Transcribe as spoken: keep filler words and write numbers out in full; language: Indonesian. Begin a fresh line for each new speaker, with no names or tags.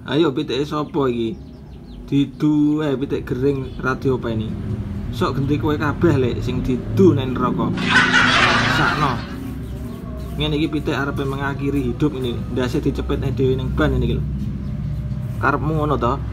Ayo pitik sapa iki? Didu eh pitik gering radio apa ini? Sok genti kowe kabeh lek sing didu nang neraka. Sakno. Ngene iki pitik arepe mengakhiri hidup ini. Ndase dicepetne dhewe ning ban ini iki lho. Karepmu ngono to?